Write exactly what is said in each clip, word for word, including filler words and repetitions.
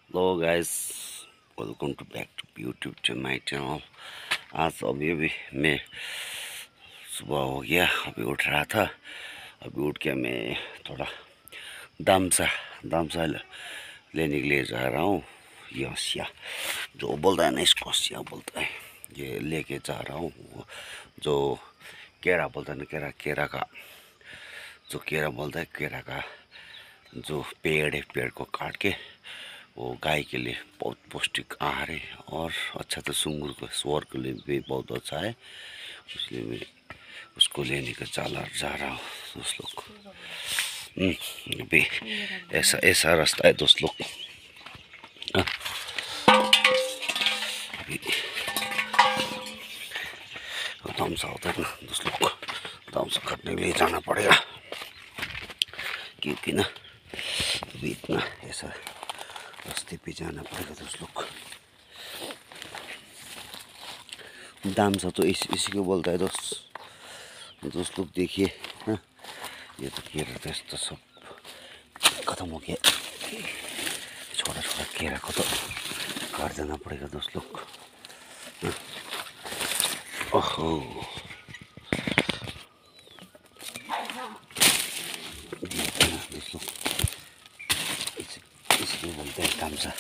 Hello guys, welcome to back to YouTube to my channel. आज अभी अभी मैं सुबह हो गया, अभी उठ रहा था। अभी उठ के मैं थोड़ा दामसा दामसा लेने के लिए जा रहा हूँ। ये सिया जो बोलता है ना, इसको सिया बोलता है, ये लेके जा रहा हूँ। जो केरा बोलता है ना, केरा केरा का जो केरा बोलता है, केरा का जो पेड़ है, पेड़ को काट के वो गाय के लिए बहुत पौष्टिक आहार है और अच्छा तो सुंगुर को स्वर के लिए भी बहुत अच्छा है। इसलिए मैं उसको लेने का चाला जा रहा हूँ दोस्त लोग। अभी ऐसा ऐसा रास्ता है दोस्त लोग। दामसा होता है ना दोस्त लोग, दामसा काटने के लिए जाना पड़ेगा, क्योंकि ना अभी इतना ऐसा रास्ते पे जाना पड़ेगा दोस्त लोग। दामसा तो इस इसी को बोलता है दोस्त दोस्त लोग। देखिए हाँ, ये तो केरा तो सब खत्म हो गया। छोटा छोटा केरा को तो काट देना पड़ेगा दोस्त लोग। ओहो, दोस्त लोग इसको बोलते हैं दामसा।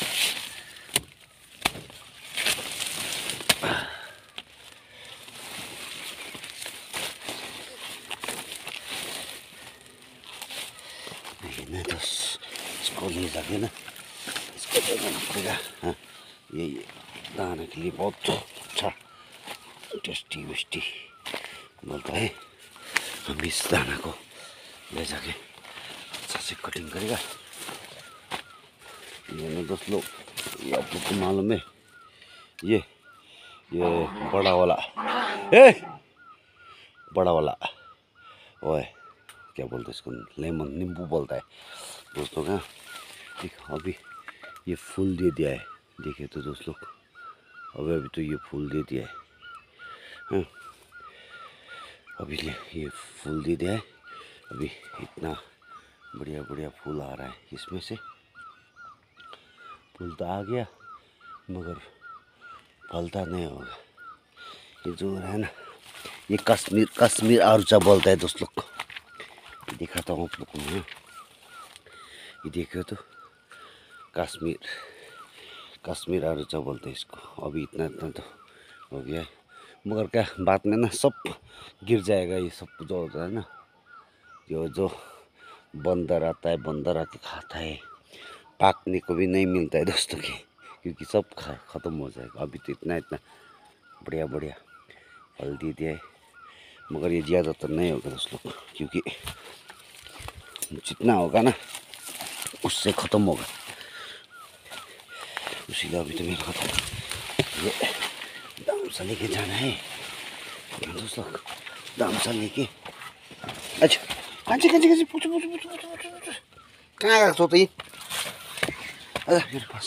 नहीं तो इसको ले जाके ना, इसको ले जाना पड़ेगा। हाँ, ये ये दाने के लिए बहुत अच्छा टेस्टी वेस्टी बोलता है। हम इस दाना को ले जाके अच्छा से कटिंग करेगा। ये ना दोस्त लोग, ये आपको तो मालूम है, ये ये बड़ा वाला ए बड़ा वाला ओए क्या बोलते हैं इसको, लेमन नींबू बोलता है दोस्तों का। देखो अभी ये फूल दे दिया है, देखिए तो दोस्त लोग, अभी अभी तो ये फूल दे दिया है। हाँ, अभी ये फूल दे दिया है। अभी इतना बढ़िया बढ़िया फूल आ रहा है, इसमें से फूल तो आ गया मगर फलता नहीं होगा। ये जो है ना, ये कश्मीर कश्मीर आरुचा बोलता है दोस्त लोग। दिखाता हूँ आप लोग को मैं, ये देखो तो कश्मीर कश्मीर आरुचा बोलते हैं इसको। अभी इतना इतना तो हो गया है, मगर क्या बाद में ना सब गिर जाएगा। ये सब जो होता है ना, जो जो बंदर आता है, बंदर आके खाता है, पाकने को भी नहीं मिलता है दोस्तों के, क्योंकि सब खा ख़त्म हो जाएगा। अभी तो इतना इतना बढ़िया बढ़िया फल दे दिया है, मगर ये ज़्यादातर नहीं होगा दोस्त लोग, क्योंकि जितना होगा ना उससे ख़त्म होगा। उसी अभी तो मेरे को ये दामसा लेके जाना है दोस्त लोग। दामसा लेके अच्छा कहाँ से कहाँ से कहाँ से पूछो पूछो पूछो पूछो पूछो पूछो कहाँ आया तो ये अरे मेरे पास।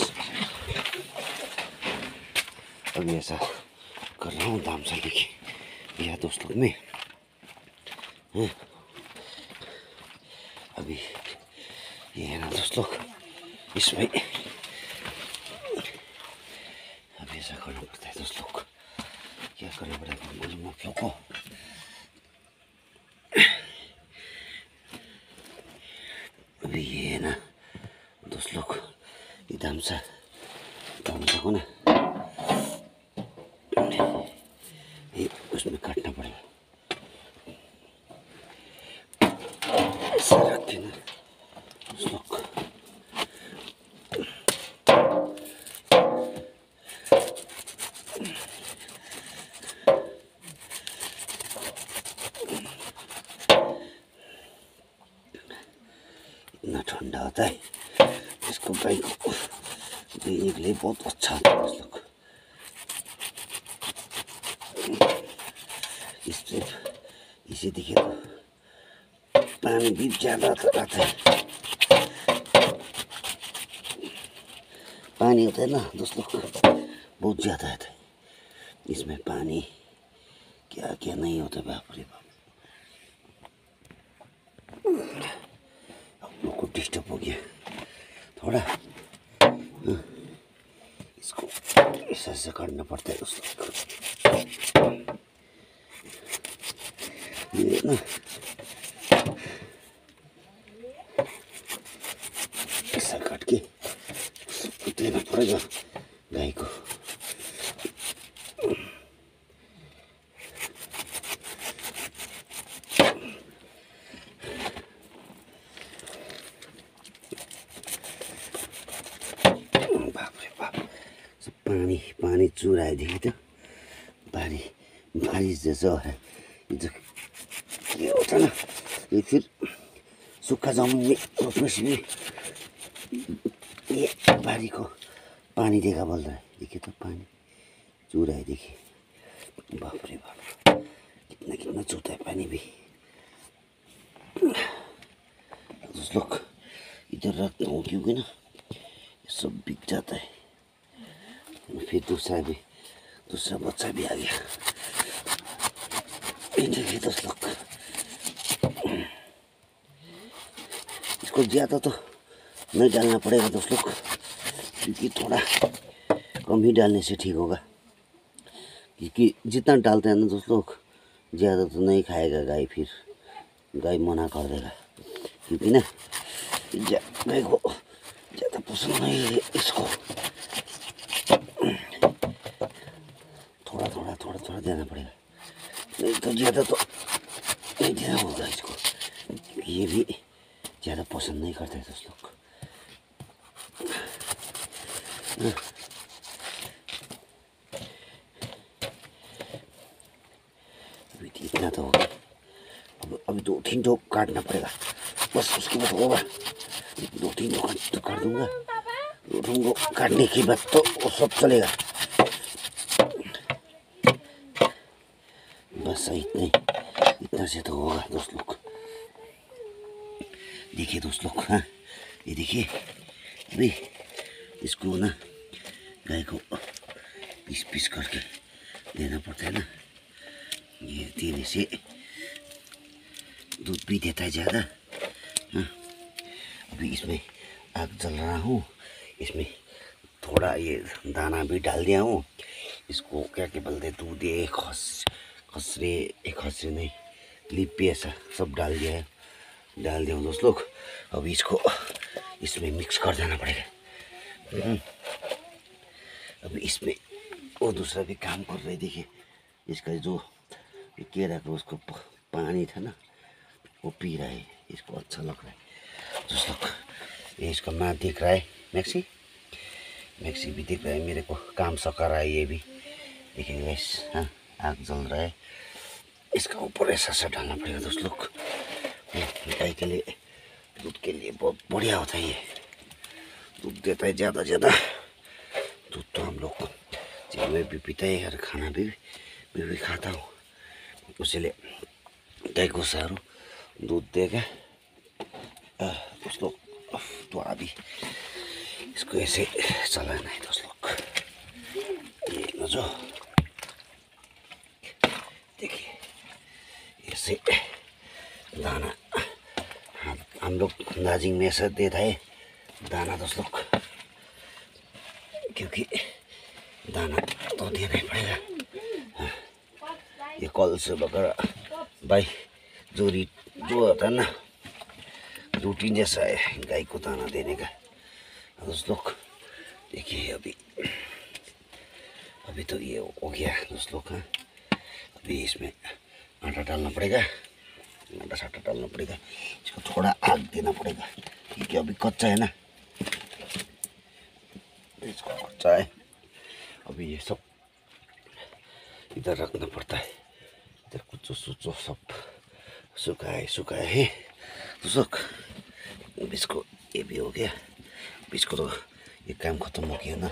अभी ऐसा कर रहा हूँ दामसा लेके यह दोस्त लोग में। हाँ, अभी ये है ना दोस्त लोग, इसमें अभी ऐसा करना पड़ता है दोस्त लोग। क्या करना पड़ेगा मुझे आप लोग को। अभी ये है ना दोस्त लोग, ये दामसा दामसा को ना ये उसमें काटना पड़ेगा, ऐसा रख के ना दोस्त लोग। इतना ठंडा होता है, इसको गाय को देने के लिए बहुत अच्छा होता है दोस्त लोग। इससे इसे देखिए तो पानी भी ज़्यादा आता है। पानी होता है ना दोस्त लोग, बहुत ज़्यादा आता है इसमें पानी, क्या क्या नहीं होता। बाप रे बाप, आप लोग को डिस्टर्ब हो गया थोड़ा। हाँ। ऐसा काटना पड़ता है दोस्तों। ये ना ऐसा काट के देना पड़ेगा गाय को। बाप रे बाप, पानी पानी चुराएदेखि त बारी बारिश जैसा है ये। ये होता ना ये फिर सूखा जमीन में रोपने से भी ये बारी को पानी देखा बोल रहा है। देखिए तो पानी चूरा है, देखिए बाप रे बाप कितना कितना चूता है पानी भी। दोस्त लोग इधर रखता हूँ क्योंकि ना ये सब बिक जाता है। फिर दूसरा भी दूसरा बच्चा भी आ गया। देखिए दोस्त लोग इसको ज़्यादा तो नहीं डालना पड़ेगा दोस्त लोग, क्योंकि थोड़ा कम ही डालने से ठीक होगा। क्योंकि जितना डालते हैं ना दोस्त लोग ज़्यादा तो नहीं खाएगा गाय, फिर गाय मना कर देगा। क्योंकि ना गाय को ज़्यादा पसंद नहीं है इसको। थोड़ा थोड़ा थोड़ा थोड़ा देना पड़ेगा, नहीं तो ज़्यादा तो नहीं देना होगा इसको। ये भी ज़्यादा पसंद नहीं करते दोस्त लोग। अभी इतना तो होगा, अब अभी दो तीन ठो काटना पड़ेगा बस, उसके बाद होगा। दो तीन ठो तो काट दूंगा, दो ठो काटने के बाद तो वो सब चलेगा। बस इतने इतना से तो होगा दोस्त लोग। देखिए दोस्त लोग, हाँ ये देखिए अभी इसको ना गाय को पीस पीस करके देना पड़ता है ना। ये देने से दूध भी देता है ज़्यादा। हाँ अभी इसमें आग जल रहा हूँ, इसमें थोड़ा ये दाना भी डाल दिया हूँ। इसको क्या क्या बोलते हैं, दूध ये खस खसरे एक खसरे नहीं लिपि ऐसा सब डाल दिया है, डाल दिया हूँ दोस्त लोग। अब इसको इसमें मिक्स कर देना पड़ेगा। अभी इसमें वो दूसरा भी काम कर रहे, देखिए इसका जो केरा का उसको पानी था ना वो पी रहा है, इसको अच्छा लग रहा है दोस्त लोग। ये इसका माँ दिख रहा है, मैक्सी मैक्सी भी दिख रहा है मेरे को, काम सका रहा है ये भी। देखिए गैस, हाँ आग जल रहा है, इसका ऊपर ऐसा सा डालना पड़ेगा दोस्त लोग। गाय के लिए दूध के लिए बहुत बढ़िया होता है, ये दूध देता है ज़्यादा ज़्यादा। दूध तो हम लोग चाय में भी पीता है और खाना भी मैं भी खाता हूँ, उसलिए गाय को सारू दूध देगा दोस्त लोग। तो अभी इसको ऐसे चलाना है दोस्त लोग। ये लो जो देखिए ऐसे दाना हम लोग दार्जिलिंग में ऐसा देता है दाना दोस्त लोग, क्योंकि दाना तो देना ही पड़ेगा। हाँ, ये कल से वगैरह भाई जो री जो होता है ना रूटीन जैसा है गाय को दाना देने का दोस्त लोग। देखिए अभी अभी तो ये हो गया दोस्त लोग। हाँ अभी इसमें आटा डालना पड़ेगा, आटा साटा डालना पड़ेगा, इसको थोड़ा आग देना पड़ेगा क्योंकि अभी कच्चा है ना, इसको कच्चा है। अभी ये सब इधर रखना पड़ता है, इधर कुछ सुचो सब सुखाए सुखाए है दोस्त लोग। अब इसको ये भी हो गया, अब इसको तो ये काम खत्म हो गया ना।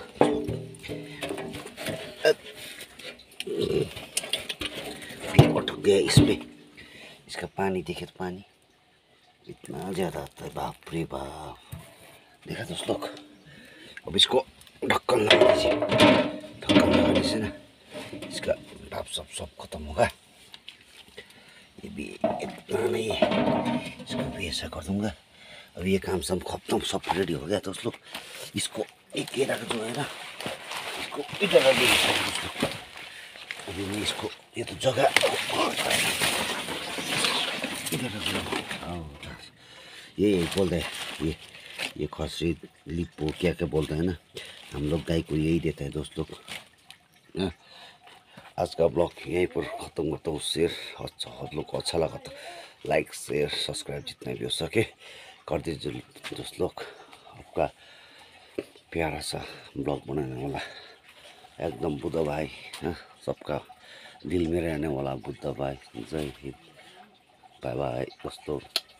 अटक गया इसमें, इसका पानी देखे तो पानी इतना ज़्यादा आता है, बाप रे बाप। देखा दोस्त लोग, अब इसको ढक्कन लगा दीजिए, ढक्कन लगाने से ना इसका भाप सब सब खत्म होगा। ये भी इतना नहीं है, इसको भी ऐसा कर दूंगा। अब ये काम सब खत्म, सब रेडी हो गया दोस्त लोग। इसको एक केरा का जो है ना इसको इधर अभी अभी मैं इसको ये तो जगह इधर ये बोलते हैं ये ये खसरी लिपो क्या क्या बोलते हैं ना, हम लोग गाय को यही देते हैं दोस्त लोग। आज का ब्लॉग यहीं पर ख़त्म करता हूँ। शेयर अच्छा आप लोग को अच्छा लगा तो लाइक शेयर सब्सक्राइब जितना भी हो सके कर दीजिए दोस्त लोग। आपका प्यारा सा ब्लॉग बनाने वाला एकदम बुद्ध भाई, हाँ, सबका दिल में रहने वाला बुद्ध भाई। जय हिंद, बाय बाय दोस्तों।